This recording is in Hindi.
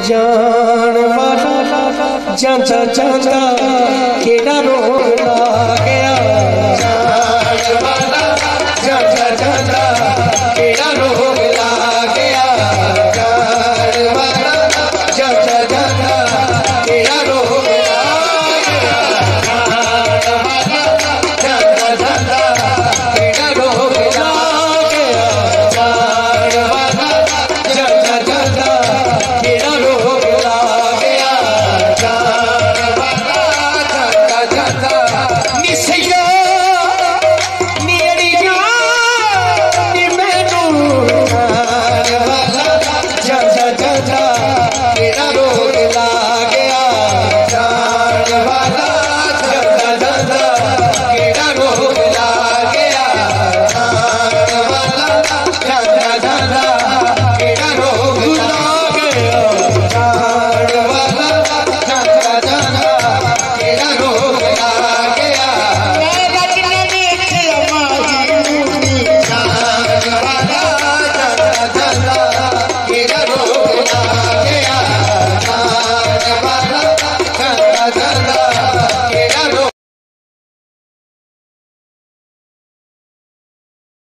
जान वाला जाता जाता केड़ा रोग ला गया। जान वाला जाता जाता केड़ा रोग ला गया। जान वाला जाता जाता केड़ा रोग ला गया। जान वाला जाता जाता केड़ा रोग ला गया। जान वाला जाता जाता केड़ा रोग ला गया। जान वाला जाता जाता निसैया मेरी जान नी मैनू। जान वाला जाता जाता केड़ा रोग ला गया। जान वाला जाता जाता केड़ा रोग ला गया। जान वाला जाता जाता केड़ा रोग ला गया। जान वाला जाता जाता केड़ा रोग ला गया। जान वाला जाता जाता केड़ा रोग ला गया। जान वाला जाता जाता